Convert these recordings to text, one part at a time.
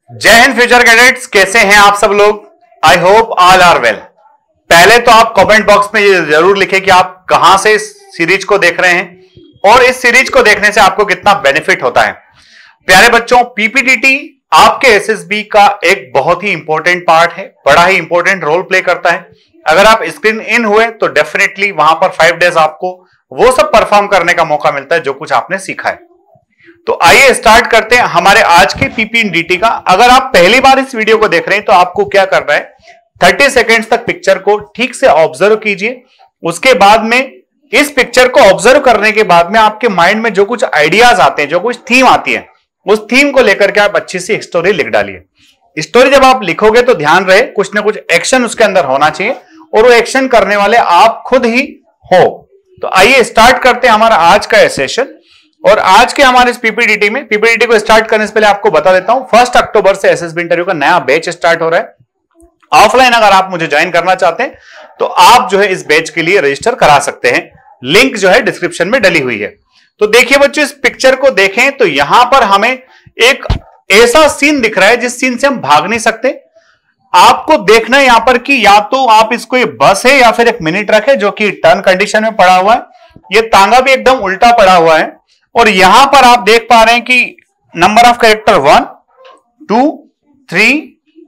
जय Hind future cadets, कैसे हैं आप सब लोग। I hope all are well. पहले तो आप कमेंट बॉक्स में ये जरूर लिखें कि आप कहां से इस सीरीज को देख रहे हैं और इस सीरीज को देखने से आपको कितना बेनिफिट होता है। प्यारे बच्चों, पीपीडीटी आपके एसएसबी का एक बहुत ही इंपॉर्टेंट पार्ट है, बड़ा ही इंपॉर्टेंट रोल प्ले करता है। अगर आप स्क्रीन इन हुए तो डेफिनेटली वहां पर 5 डेज आपको वो सब परफॉर्म करने का मौका मिलता है जो कुछ आपने सीखा है। तो आइए स्टार्ट करते हैं हमारे आज के पीपीडीटी का। अगर आप पहली बार इस वीडियो को देख रहे हैं तो आपको क्या करना है, 30 सेकेंड्स तक पिक्चर को ठीक से ऑब्जर्व कीजिए। उसके बाद में इस पिक्चर को ऑब्जर्व करने के बाद में आपके माइंड में जो कुछ आइडियाज आते हैं, जो कुछ थीम आती है, उस थीम को लेकर के आप अच्छी सी एक स्टोरी लिख डालिए। स्टोरी जब आप लिखोगे तो ध्यान रहे कुछ ना कुछ एक्शन उसके अंदर होना चाहिए और वो एक्शन करने वाले आप खुद ही हो। तो आइए स्टार्ट करते हैं हमारा आज का सेशन। और आज के हमारे इस पीपीडीटी को स्टार्ट करने से पहले आपको बता देता हूं, 1 अक्टूबर से एसएसबी इंटरव्यू का नया बैच स्टार्ट हो रहा है। ऑफलाइन अगर आप मुझे ज्वाइन करना चाहते हैं तो आप जो है इस बैच के लिए रजिस्टर करा सकते हैं। लिंक जो है डिस्क्रिप्शन में डली हुई है। तो देखिए बच्चों, इस पिक्चर को देखें तो यहां पर हमें एक ऐसा सीन दिख रहा है जिस सीन से हम भाग नहीं सकते। आपको देखना है यहां पर कि या तो आप इसको, ये बस है या फिर एक मिनी ट्रक है जो कि टर्न कंडीशन में पड़ा हुआ है। ये तांगा भी एकदम उल्टा पड़ा हुआ है और यहां पर आप देख पा रहे हैं कि नंबर ऑफ कैरेक्टर 1, 2, 3,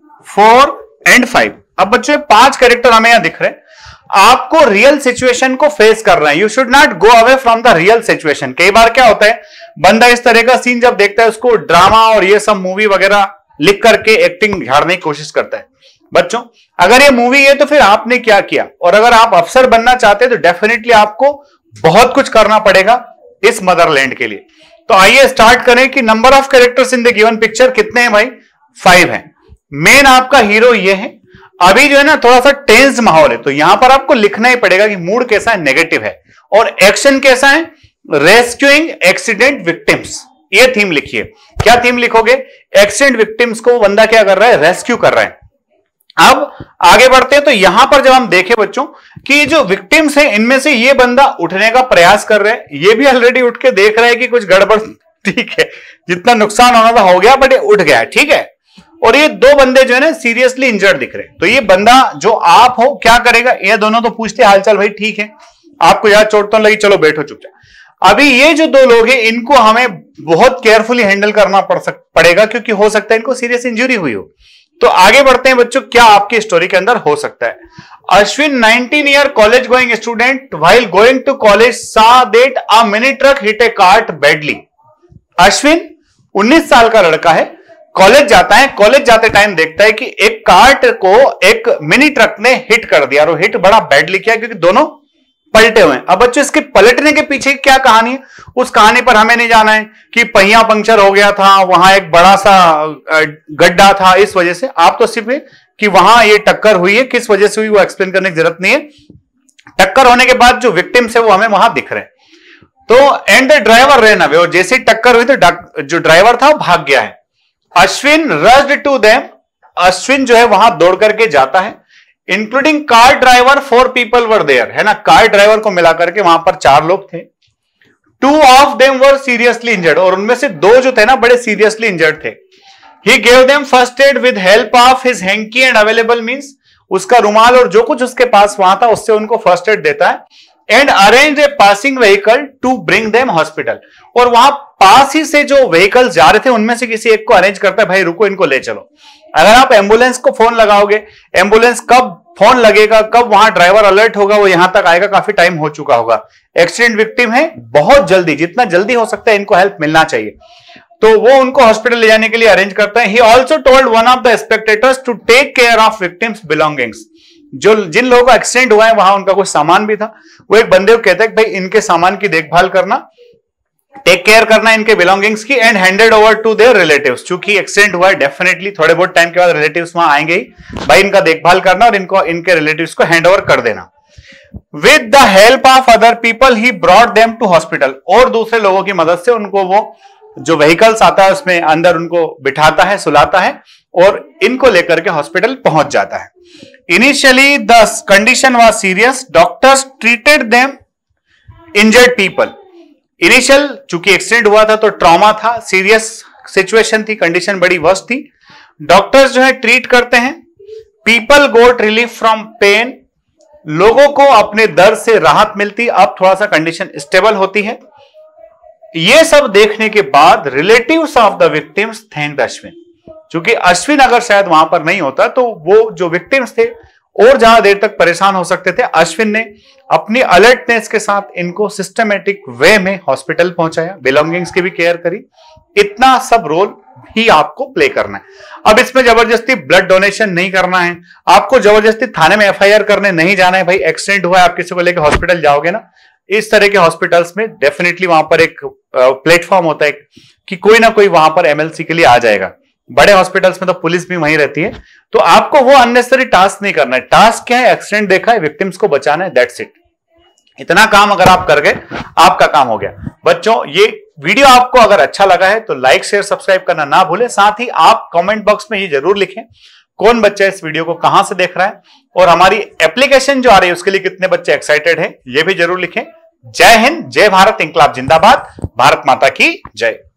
4 एंड 5। अब बच्चों 5 कैरेक्टर हमें यहां दिख रहे हैं। आपको रियल सिचुएशन को फेस करना है। You should not go away from the real situation. कई बार क्या होता है, बंदा इस तरह का सीन जब देखता है उसको ड्रामा और ये सब मूवी वगैरह लिख करके एक्टिंग झाड़ने की कोशिश करता है। बच्चों अगर ये मूवी है तो फिर आपने क्या किया, और अगर आप अफसर बनना चाहते हैं तो डेफिनेटली आपको बहुत कुछ करना पड़ेगा इस मदरलैंड के लिए। तो आइए स्टार्ट करें कि number of characters in the given picture कितने हैं भाई, 5 हैं। मेन आपका हीरो ये है। अभी जो है ना थोड़ा सा टेंस माहौल है, तो यहां पर आपको लिखना ही पड़ेगा कि मूड कैसा है, नेगेटिव है, और एक्शन कैसा है, रेस्क्यूइंग एक्सीडेंट विक्टिम्स। ये थीम लिखिए। क्या थीम लिखोगे, एक्सीडेंट विक्टिम्स को बंदा क्या कर रहा है, रेस्क्यू कर रहा है। अब आगे बढ़ते हैं तो यहां पर जब हम देखें बच्चों कि जो विक्टिम्स हैं इनमें से ये बंदा उठने का प्रयास कर रहे हैं, ये भी ऑलरेडी उठ के देख रहा है कि कुछ गड़बड़, ठीक है, जितना नुकसान होना था हो गया बट ये उठ गया, ठीक है। और ये 2 बंदे जो है ना सीरियसली इंजर्ड दिख रहे हैं। तो ये बंदा जो आप हो क्या करेगा, ये दोनों तो पूछते हालचाल, भाई ठीक है आपको यार चोट तो लगी, चलो बैठो चुपचाप। अभी ये जो 2 लोग हैं इनको हमें बहुत केयरफुली हैंडल करना पड़ेगा क्योंकि हो सकता है इनको सीरियस इंजरी हुई हो। तो आगे बढ़ते हैं बच्चों, क्या आपकी स्टोरी के अंदर हो सकता है। Ashwin 19 year college going student while going to college saw that a mini truck hit a cart badly। Ashwin 19 साल का लड़का है, कॉलेज जाता है। कॉलेज जाते टाइम देखता है कि एक कार्ट को एक मिनी ट्रक ने हिट कर दिया और हिट बड़ा बैडली किया क्योंकि दोनों पलटे हुए हैं। अब बच्चों इसके पलटने के पीछे क्या कहानी है, उस कहानी पर हमें नहीं जाना है कि पहिया पंक्चर हो गया था, वहां एक बड़ा सा गड्ढा था इस वजह से। आप तो सिर्फ कि वहां ये टक्कर हुई है, किस वजह से हुई वो एक्सप्लेन करने की जरूरत नहीं है। टक्कर होने के बाद जो विक्टिम्स है वो हमें वहां दिख रहे हैं। तो and the driver run away, और जैसे टक्कर हुई तो जो ड्राइवर था वो भाग गया है। Ashwin rushed to them, Ashwin जो है वहां दौड़ करके जाता है। Including car driver 4 people were there, है ना, कार ड्राइवर को मिलाकर के वहां पर 4 लोग थे। 2 of them were seriously injured, और उनमें से 2 जो थे ना बड़े सीरियसली इंजर्ड थे। He gave them first aid with help of his hanky and available means, उसका रुमाल और जो कुछ उसके पास वहां था उससे उनको फर्स्ट एड देता है। And arrange a passing vehicle to bring them hospital, और वहां पास ही से जो व्हीकल जा रहे थे उनमें से किसी एक को अरेंज करता है, भाई रुको इनको ले चलो। अगर आप एम्बुलेंस को फोन लगाओगे, एम्बुलेंस कब फोन लगेगा, कब वहां ड्राइवर अलर्ट होगा, वो यहां तक आएगा, काफी टाइम हो चुका होगा। एक्सीडेंट विक्टिम है, बहुत जल्दी, जितना जल्दी हो सकता है इनको हेल्प मिलना चाहिए। तो वो उनको हॉस्पिटल ले जाने के लिए अरेंज करता है। He also told one of the spectators to take care of victims belongings, जो जिन लोगों का एक्सीडेंट हुआ है वहां उनका कुछ सामान भी था। वो एक बंदे को कहता है कि भाई इनके सामान की देखभाल करना, टेक केयर करना इनके बिलोंगिंग्स की, and handed over to their relatives. चूंकि एक्सीडेंट हुआ है डेफिनेटली थोड़े बहुत टाइम के बाद रिलेटिव्स वहां आएंगे ही, भाई इनका देखभाल करना और इनको इनके रिलेटिव्स को हैंड ओवर कर देना। With the help of other people he brought them to hospital, और दूसरे लोगों की मदद से उनको वो जो व्हीकल्स आता है उसमें अंदर उनको बिठाता है, सुलाता है और इनको लेकर के हॉस्पिटल पहुंच जाता है। Initially the condition was serious, doctors treated them injured people. Initial चूंकि एक्सीडेंट हुआ था तो ट्रॉमा था, सीरियस सिचुएशन थी, कंडीशन बड़ी वर्स्ट थी। डॉक्टर्स जो है ट्रीट करते हैं, people got relief from pain, लोगों को अपने दर्द से राहत मिलती, अब थोड़ा सा कंडीशन स्टेबल होती है। ये सब देखने के बाद relatives of the victims thanked Ashwin. क्योंकि अश्विन अगर शायद वहां पर नहीं होता तो वो जो विक्टिम्स थे और ज्यादा देर तक परेशान हो सकते थे। अश्विन ने अपनी अलर्टनेस के साथ इनको सिस्टमेटिक वे में हॉस्पिटल पहुंचाया, बिलोंगिंग्स की भी केयर करी। इतना सब रोल ही आपको प्ले करना है। अब इसमें जबरदस्ती ब्लड डोनेशन नहीं करना है, आपको जबरदस्ती थाने में एफआईआर करने नहीं जाना है। भाई एक्सीडेंट हुआ है, आप किसी को लेकर हॉस्पिटल जाओगे ना, इस तरह के हॉस्पिटल्स में डेफिनेटली वहां पर एक प्लेटफॉर्म होता है कि कोई ना कोई वहां पर एमएलसी के लिए आ जाएगा। बड़े हॉस्पिटल्स में तो पुलिस भी वहीं रहती है, तो आपको वो अननेसेसरी टास्क नहीं करना है। टास्क क्या है? एक्सीडेंट देखा है, विक्टिम्स को बचाना है, दैट्स इट। इतना काम अगर आप कर गए, आपका काम हो गया। बच्चों, ये वीडियो आपको अगर अच्छा लगा है तो लाइक शेयर सब्सक्राइब करना ना भूलें। साथ ही आप कमेंट बॉक्स में ये जरूर लिखें कौन बच्चा इस वीडियो को कहां से देख रहा है, और हमारी एप्लीकेशन जो आ रही है उसके लिए कितने बच्चे एक्साइटेड हैं, ये भी जरूर लिखें। जय हिंद, जय भारत, इंकलाब जिंदाबाद, भारत माता की जय।